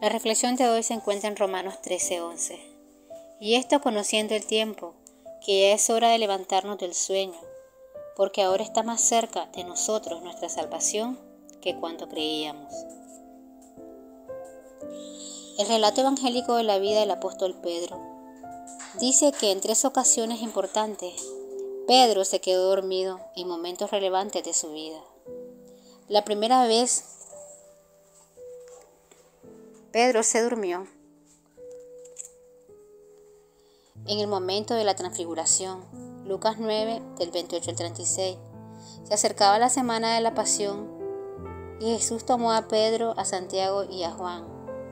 La reflexión de hoy se encuentra en Romanos 13:11. Y esto conociendo el tiempo, que ya es hora de levantarnos del sueño, porque ahora está más cerca de nosotros nuestra salvación que cuando creíamos. El relato evangélico de la vida del apóstol Pedro dice que en 3 ocasiones importantes, Pedro se quedó dormido en momentos relevantes de su vida. La primera vez, Pedro se durmió en el momento de la transfiguración. Lucas 9, del 28 al 36. Se acercaba la semana de la pasión y Jesús tomó a Pedro, a Santiago y a Juan.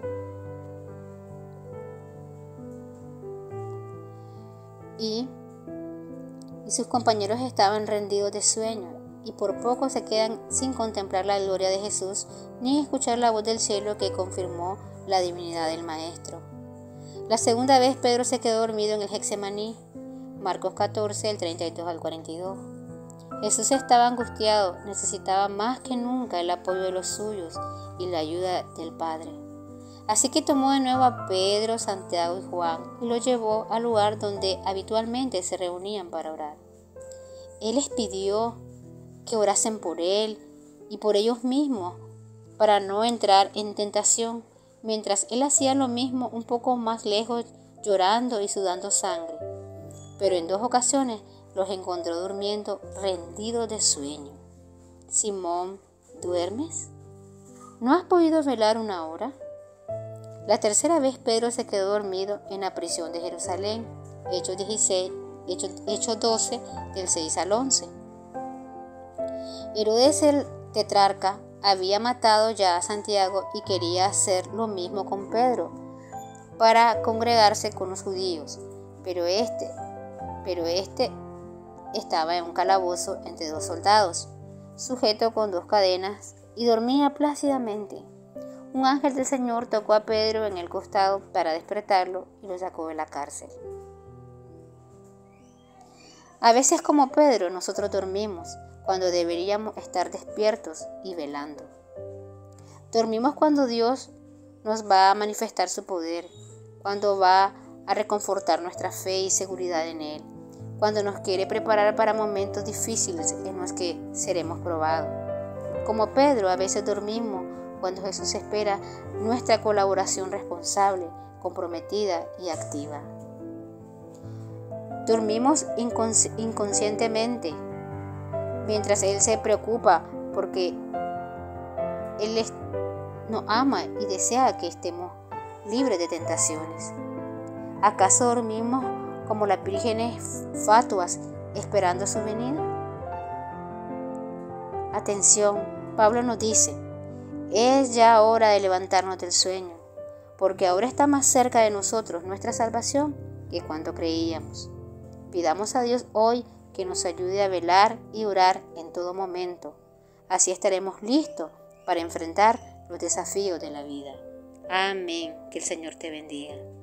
Y sus compañeros estaban rendidos de sueño y por poco se quedan sin contemplar la gloria de Jesús ni escuchar la voz del cielo que confirmó la divinidad del Maestro. La segunda vez Pedro se quedó dormido en el Getsemaní, Marcos 14, del 32 al 42. Jesús estaba angustiado, necesitaba más que nunca el apoyo de los suyos y la ayuda del Padre. Así que tomó de nuevo a Pedro, Santiago y Juan y los llevó al lugar donde habitualmente se reunían para orar. Él les pidió que orasen por él y por ellos mismos para no entrar en tentación, mientras él hacía lo mismo un poco más lejos, llorando y sudando sangre. Pero en 2 ocasiones los encontró durmiendo, rendidos de sueño. Simón, ¿duermes? ¿No has podido velar 1 hora? La tercera vez Pedro se quedó dormido en la prisión de Jerusalén, Hechos 12, del 6 al 11. Herodes el tetrarca había matado ya a Santiago y quería hacer lo mismo con Pedro para congregarse con los judíos, pero este estaba en un calabozo entre 2 soldados, sujeto con 2 cadenas, y dormía plácidamente. Un ángel del Señor tocó a Pedro en el costado para despertarlo y lo sacó de la cárcel. A veces, como Pedro, nosotros dormimos cuando deberíamos estar despiertos y velando. Dormimos cuando Dios nos va a manifestar su poder, cuando va a reconfortar nuestra fe y seguridad en Él, cuando nos quiere preparar para momentos difíciles en los que seremos probados. Como Pedro, a veces dormimos cuando Jesús espera nuestra colaboración responsable, comprometida y activa. Dormimos inconscientemente, mientras Él se preocupa porque Él nos ama y desea que estemos libres de tentaciones. ¿Acaso dormimos como las vírgenes fatuas esperando su venida? Atención, Pablo nos dice: es ya hora de levantarnos del sueño, porque ahora está más cerca de nosotros nuestra salvación que cuando creíamos. Pidamos a Dios hoy que nos ayude a velar y orar en todo momento. Así estaremos listos para enfrentar los desafíos de la vida. Amén. Que el Señor te bendiga.